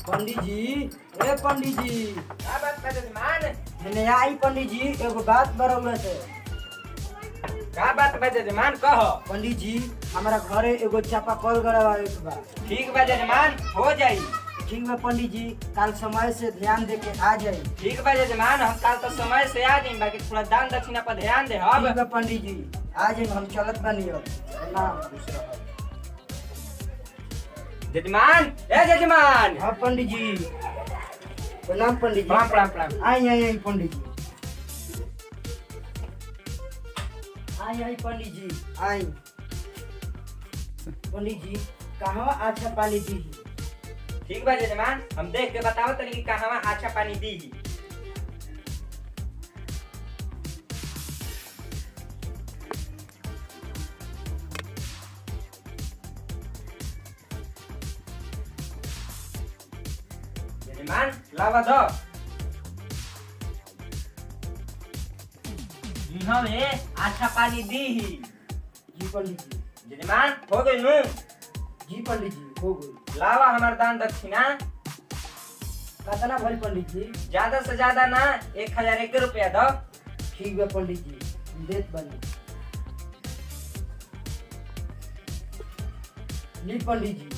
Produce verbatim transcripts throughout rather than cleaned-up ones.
पंडित जी, ए पंडित जी, क्या बात कर जजमान? मैंने आई पंडित जी एगो बात बरौले थे। क्या बात बा जजमान कहो। पंडित जी हमारा घरे एगो चापाकल गड़वावे के बा। ठीक बा जजमान, हो जाई। ठीक बा पंडित जी, कल समय से ध्यान दे के आ जाई। ठीक बा जजमान, हम कल तो समय से आ जाई, बाकी थोड़ा दान दक्षिणा पर ध्यान दे। अब ठीक बा पंडित जी, आ जाई, हम चलत बानी अब। प्रणाम। जजमान, ए जजमान। हाँ पंडित जी, प्रणाम पंडित जी। प्रणाम प्रणाम प्रणाम। आई आई आई पंडित जी, आई आई पंडित जी, आई। पंडित जी कहवा अच्छा पानी दी? ठीक बा जजमान, हम देख के बताओ तनी कि कहवा अच्छा पानी दी। जजमान लावा दो। यहाँ में अच्छा पानी दी। जी पंडित जी। जजमान हो गई नू? जी पंडित जी, हो गई। लावा हमार दान दक्षिणा। कितना भरी पंडित जी? ज्यादा से ज्यादा ना, एक हजार एक रुपया दो। ठीक है पंडित जी, देत बनी। ली पंडित जी।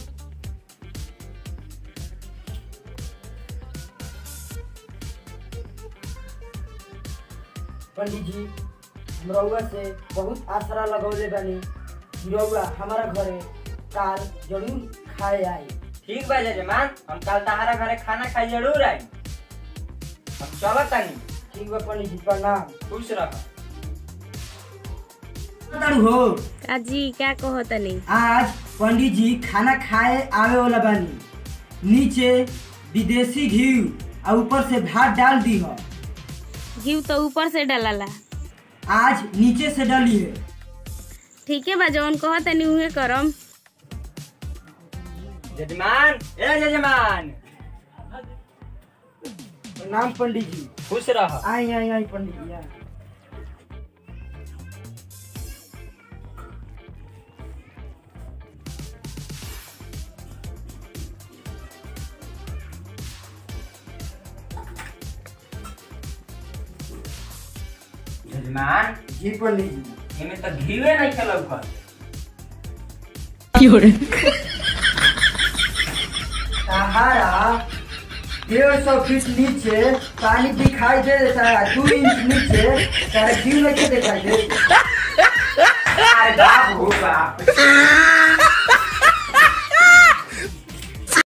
पंडित जी हम रउआ से बहुत आसरा लगौले बानी कि रउआ हमारा घरे काल जरूर खाए आई। ठीक बा जजमान, हम कल तहारा घरे खाना खाई जरूर आई। हम चलत तानी। ठीक बा पंडित जी, प्रणाम। खुश रह। हो काजी क्या कहो तनी? आज पंडित जी खाना खाए आवे वाला बानी। नीचे विदेशी घी और ऊपर से भात डाल दी हो। घी तो ऊपर से डालाला, आज नीचे से डाली है। ठीक है बा, जौन कहो तनी उहे करम। जजमान, ए जजमान। प्रणाम पंडित जी। खुश रह। आई आई आई पंडित जी, आई। जजमान जी पंडित जी। एमे तो घीवे नहीं खेलौ कर। सहारा डेढ़ सौ फीट नीचे पानी दिखाई दे देता है, दो इंच नीचे सारा घी नहीं दिखाई दे। अरे बाप हो बाप।